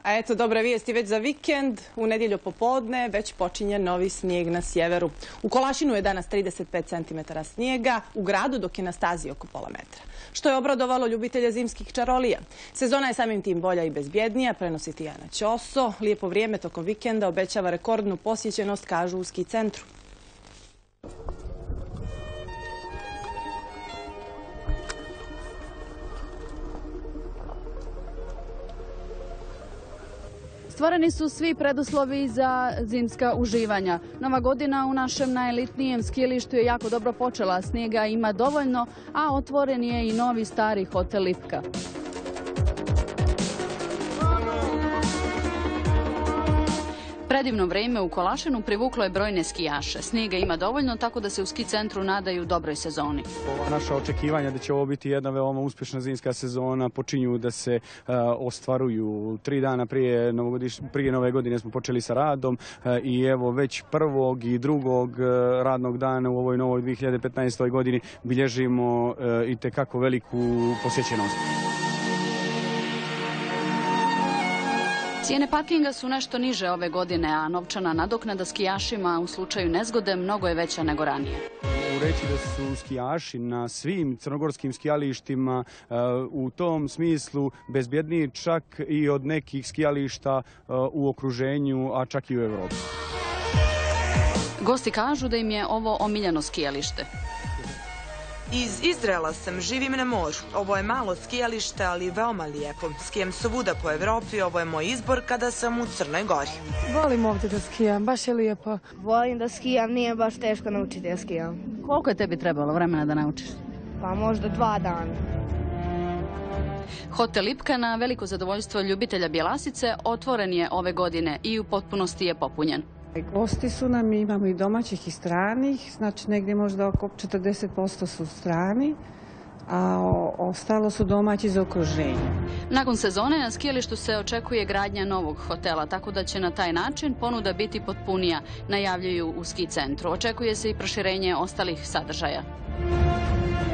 A eto, dobre vijesti već za vikend. U nedjelju popodne već počinje novi snijeg na sjeveru. U Kolašinu je danas 35 cm snijega, u gradu dok je na stazi oko pola metra. Što je obradovalo ljubitelje zimskih čarolija. Sezona je samim tim bolja i bezbjednija, prenosi Tijana Ćoso. Lijepo vrijeme tokom vikenda obećava rekordnu posjećenost, kažu u ski centru. Stvoreni su svi preduslovi za zimska uživanja. Nova godina u našem najelitnijem skijalištu je jako dobro počela. Snijega ima dovoljno, a otvoren je i novi stari hotel Lipka. Predivno vrijeme u Kolašinu privuklo je brojne skijaše. Snijega ima dovoljno, tako da se u ski centru nadaju dobroj sezoni. Naša očekivanja da će ovo biti jedna veoma uspješna zimska sezona počinju da se ostvaruju. 3 dana prije Nove godine smo počeli sa radom i evo već prvog i drugog radnog dana u ovoj novoj 2015. godini bilježimo itekako veliku posjećenost. Cijene parkinga su nešto niže ove godine, a novčana nadoknada skijašima u slučaju nezgode mnogo je veća nego ranije. Reći da su skijaši na svim crnogorskim skijalištima u tom smislu bezbjedniji čak i od nekih skijališta u okruženju, a čak i u Evropi. Gosti kažu da im je ovo omiljeno skijalište. Iz Izraela sam, živim na moru. Ovo je malo skijalište, ali veoma lijepo. Skijem svuda po Evropi, ovo je moj izbor kada sam u Crnoj Gori. Volim ovdje da skijam, baš je lijepo. Volim da skijam, nije baš teško naučiti da skijam. Koliko je tebi trebalo vremena da naučiš? Pa možda 2 dana. Hotel Lipka, na veliko zadovoljstvo ljubitelja Bjelasice, otvoren je ove godine i u potpunosti je popunjen. Gosti su nam, imamo i domaćih i stranih, znači negdje možda oko 40% su strani, a ostalo su domaći iz okruženja. Nakon sezone na skijalištu se očekuje gradnja novog hotela, tako da će na taj način ponuda biti potpunija, najavljuju u ski centru. Očekuje se i proširenje ostalih sadržaja.